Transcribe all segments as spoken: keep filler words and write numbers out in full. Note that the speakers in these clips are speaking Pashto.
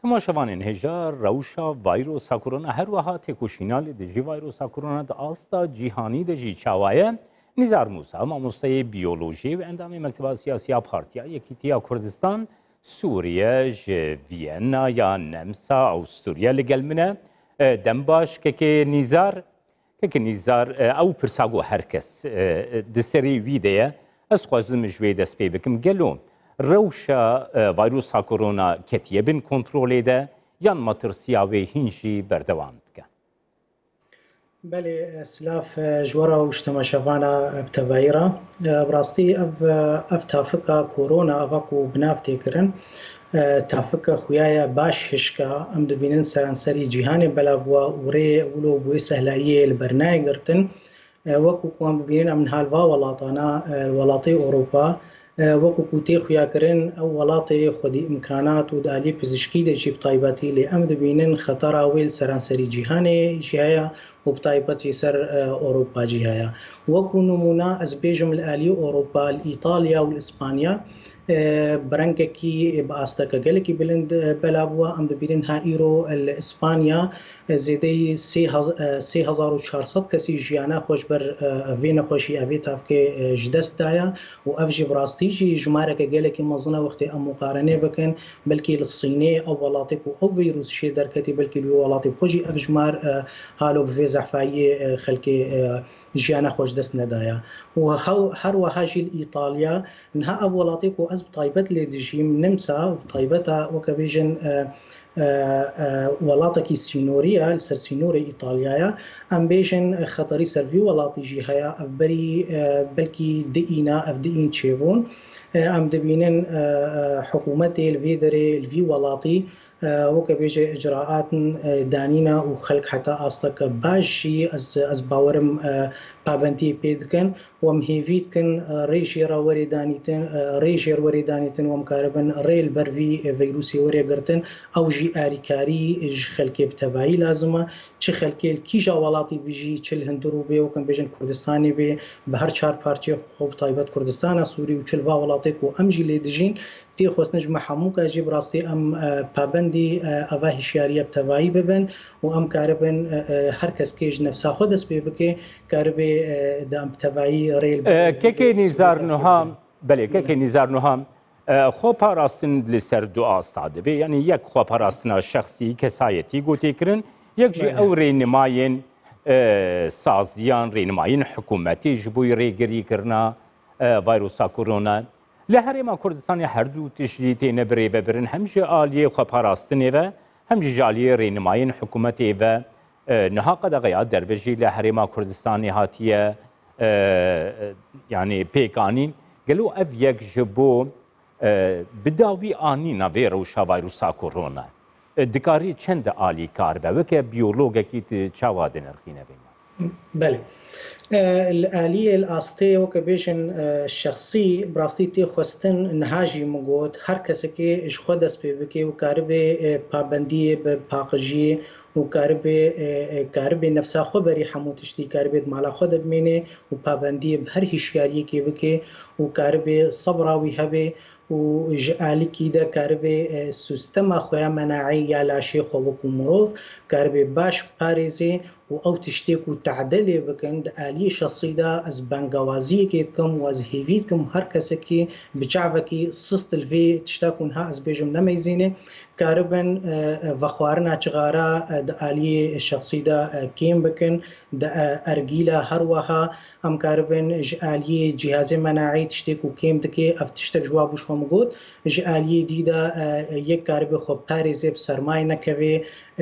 تماشاوانên hêja rewşa vîrusa korona her wiha têkoşînalê di jî vîrusa korona di asta cîhanî de jî çawaye Nîzar Musa, mamosteyê biyolojî ve endamê Mekteba Siyasiya Partiya Yekîtiya Kurdistan Sûriye ji Viyena ya Nemsa Awstûriya li gel min e. Dem baş kekê Nîzar kekê Nîzar ew pirsa got herkes di serê wî de ye. Ez xwazim ji wê dest pê bikim gelo rewşa vîrusa korona ketiye bin kontrolê de yan matirsiya wê hîn jî berdewam dike. Belê silaf jwara û ji temaşevana tevayî re birastî ev ev tafika korona ava ku bi nav tê kirin tafika xuya baş hişka em dibînin seranserî cîhanê belav bûwa û rê wilo bûyê sehlayiyê li ber nayê girtin wekû ku em bibînin em nihal va welatana welatê Ewropa وەکو کو تێ خویاکردن ئەو وڵاتێ خودی ئیمکانات و دالی پزیشکی دە جی بتایبەتی لێ ئەم دەبینن خەتەرا وێل سەرانسەری جیهانێ جی هەیە و بتایبەتی سەر ئەوروپا جی هەیە وەکو نمونە ئەس بێژم لە ئالی ئەوروپا ئیتالیا و ئیسپانیا برەنگێکی بە ئاستەکە گەلێکی بلند بەلا بووە ئەم دەبینن ها ئیرۆ لە ئیسپانیا زێدەی سێ هەزار و چوارسەد کەسی ژیانە خۆش بەر vê nexweşî evê tavkê ji dest daye û ev jî bi rastî jî jimareke gelekî mezin e wextê em muqarenê bikin belkî li Sînê ew welatê ku ew vîrus şê derketî belkî li wê welatê xwe jî ev jimar halo bi vê zehfayiyê xelkê jiyana xwe ji dest nedaye û her wiha jî li Îtalya niha ev welatê ku ez bi taybet lê dijîm Nimsa bi taybeta weke bêjin وڵاتێکی سینۆریە لەسەر سینۆرە ئیتالیایە ئەم بێژن خەتەری سەر vî وڵاتی jî هەیە ئەv berî belkî diîna ev diîn çêbûn em dibînin hikûmetê li vê derê li vî welatî weke bêje icraatin danîna û xelk heta asteke baş jî ez bawerim pabendiyê pê dikin û em hêvî dikin rêjêra werê danîtin rêjêr werê danîtin û em karibin rê li ber vî vîrusê werê girtin ew jî alîkarî ji xelkê bi tevayî lazim e çi xelkê li kîja welatî bî jî çi li Hundir û bê wekim bêjin Kurdistanê bê bi her çar parçeyê xwe bi taybet Kurdistana Sûrî û çi li va welatê ku em jî lê dijîn tê xwestin ji me hemû ke jî bi rastî em pabendî eva hişyariya bi tevayî bibin û em karibin her keskê ji nefsa xwe dest pê bike karibê de em bi tevayî rê kekê Nîzar Nuha belê kekê Nîzar Nuha xweparastin li ser du asta dibe yanî yek xweparastina şexsî kesayetî gotê kirin yek jî ew rênimayên saziyan rênimayên hikûmetî ji bo rêgirîkirina vîrusa korona li Herêma Kurdistanê her du tiştî têne birêvebirin hem ji aliyê xweparastinê ve hem jî ji aliyê rênimayên hikûmetê ve niha qedexiya derve jî li Herêma Kurdistanê hatiye yanî pêkanîn gelo ev yek ji bo bidawî anîna vê rewşa vîrusa korona dikarî çend alîkar be weke biyologekî tu çawa dinirxîne bê belê الآلية الأسطية وكبيشن الشخصي براستي تي خوستن نهاجي مقود هر كسكي اش خودس بيبكي وكاربي پابندي بپاقجي وكاربي كاربي نفسا خبري حموتشتي كاربي مالا خود بميني وپابندي بهر هشياري كي بكي وكاربي صبراوي هبي و جالي كده كاربي سيستم خويا مناعي يا لاشي خو وكمروف كاربي باش باريزي و او تشتێک و تعدلێ بکەن ئالی شەخسیدا ئەس بەنگەوازیەکێ دکەم و ئەس هێوی دکەم هەر کەسێکی بچاوێکی سست لێ تشتاکوونها ئەس بێژم نەمەیزینێ کاربن بە خواردنا چغارە ئالی شەخسیدا کێم بکەن ئەرگیلە هەروەها ئەم کاربن ژ ئالیە جیهازی مەناعی تشتێک و کێم دکێ ئەف تشتێک جواب بوشۆم گوت ژ ئالیە دیدا یەک کاربێ خۆ پارێزێ سەرمای نەکەوێ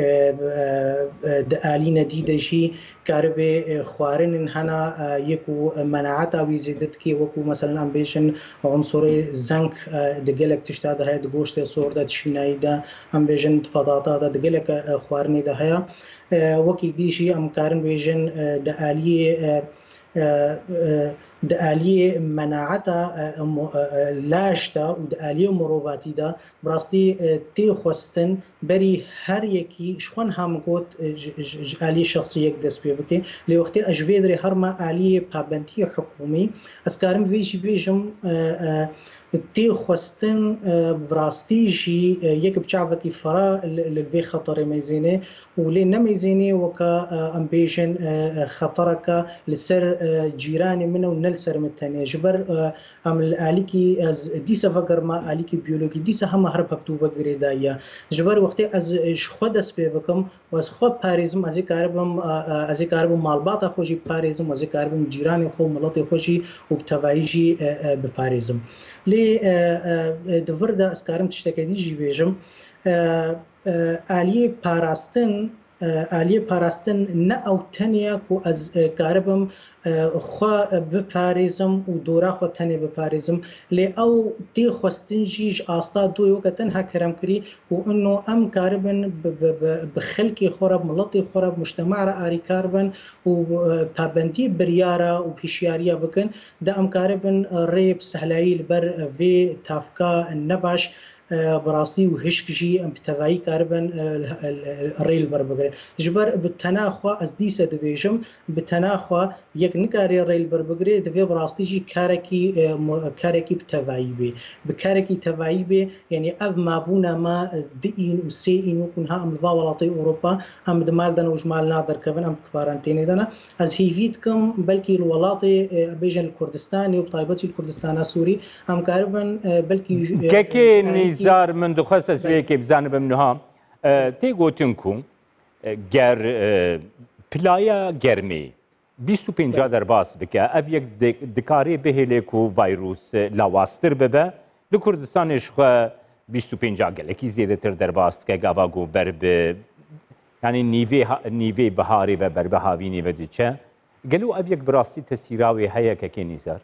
ئالی نەدیدەژی کاربێ خواردن هەنا یەک و مەناعەتا وی زیدتکی وەکو مەسەلەن ئەم بێژن عنسوری زەنگ دگەلێک تشتا دەهەیە گۆشتێ سۆردا چیناییدا ئەم بێژن پەداتادا دگەلێک خواردنێدا هەیە وەکی دیشی ئەم کارن بێژن دە ئالیە دآلية مناعتا لاشتا ودآلية مروفاتي دا براستي تي خوستن بري هر يكي شخون هامقوت آلية شخصية دس بيبكي لوقتي أجفيدري هرما آلية بابنتي حكومي أسكارم فيجي بيجم تي خوستن براستيجي يك بشعبكي فرا للفي خطر ميزيني ولي نميزيني وكا امبيشن خطرك لسر جيراني منه ونلسر متاني جبر ام الاليكي از ديسا فقر ما اليكي بيولوجي ديسا هم هرب بكتو فقري دايا جبر وقتي از خود اس بكم واز خود باريزم از كاربم از كاربم مالباتا خوجي باريزم از كاربم جيراني خو ملطي خوجي وبتوايجي بباريزم لي دفردا اسكارم تشتكي ديجي بيجم آلية باراستن آلية باراستن نه او تنیا کو از کاربم خو بپاریزم و دورا خو تنی بپاریزم لی او تی خوستن جیج آستا دوی وقتن ها کرم کری و انه ام کاربن بخلکی خورب ملطی خورب مجتمع را آری کاربن و پابندی بریارا و پیشیاریا بکن دا ام کاربن ریب سهلایی بر وی تافکا نباش براستي وهشكجي ام بتواي كاربن الريل بربغري جبر بالتناخوا از ديسه دبيجم بالتناخوا يك نكاري الريل بربغري دبي براستي جي كاركي كاركي بتواي بي بكاركي تواي بي يعني اف مابونا ما دين وسين وكن ها ام الباولاتي اوروبا ام دمال دنا وجمال نادر كفن ام كفارنتيني دنا از هيفيتكم بلكي الولاطي بيجن الكردستاني وبطايبتي الكردستان سوري ام كاربن بلكي زار من دخواست از روی که بزنم نها تی گوتن کن گر پلایا گرمی بیست و پنجاه در باس بکه اف یک دکاری بهله کو ویروس لاواستر ببه در کردستانش خو بیست و پنجاه گلکی زیاده تر در باست که گاوا گو بر به یعنی نیوه نیوه بهاری و بر بهاوینی و دیچه گلو اف یک براستی تسیراوی هیا که کی نیزار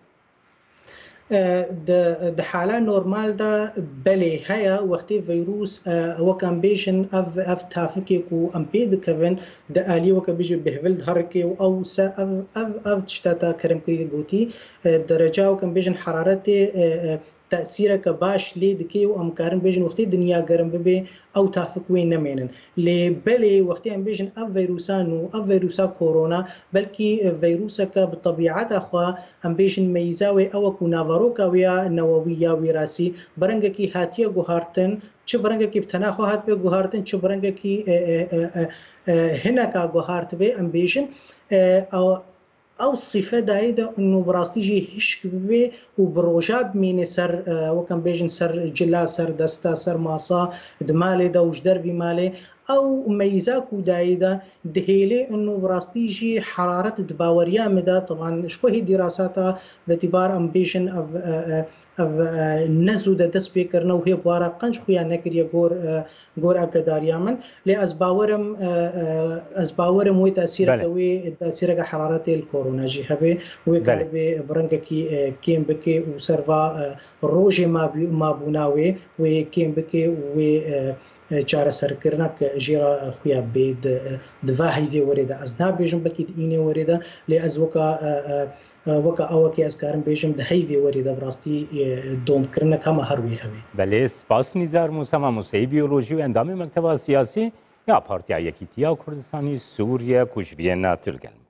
د حاله نورمال دا بله هيا وقتی فيروس وكان بيشن اف اف تافكي كو ام بيد كفن د الي وك بيجي بهبل هركي او س اف اف اف تشتاتا كرم كي غوتي درجه وكان بيجن حرارتي تأثيرك باش لي دكي وام كارن بيجن وقتي دنيا گرم ببي او تافك وين نمينن لي بلي وقتي ام بيجن اف فيروسانو اف فيروسا كورونا بلكي فيروسك بطبيعتها خو ام بيجن ميزاوي او كونافاروكا ويا نوويه وراثي برنگكي هاتيه گوهارتن چه برنگكي بتناخو هات به گوهارتن چه برنگكي هناكا گوهارت به ام بيجن او او الصفه دايده انه براستي جي هشك بي وبروجاب ميني سر وكان بيجن سر جلا سر دستا سر ماسا دمالي دوش دربي مالي او ميزاكو دايده دهيلي انه براستي جي حراره دباوريا مدى طبعا شكو هي دراساتها باعتبار ام بيجن اف اف نزو د دس بيكرنا وهي بوارا قنج خويا نكريا غور غور اكداريا من لاز باورم از باورم وي تاثير قوي تاثير حراره الكورونا جي هبه وي كاربي برنكي كيم بكي وسرفا روجي ما ما بوناوي وي كيم بكي وي چاره سرکردن جیرا خویا بید دواهی دی ورده از نه بیشم بلکه اینه ورده لی از وکا وکا اوکی از کارم بیشم دهی دی ورده براستی دوم کردن کم هر وی همی. بله سپاس نیزار موسی موسی بیولوژی و اندام مکتب سیاسی یا پارتی یکیتیا کردستانی سوریه کجویه ناترگل.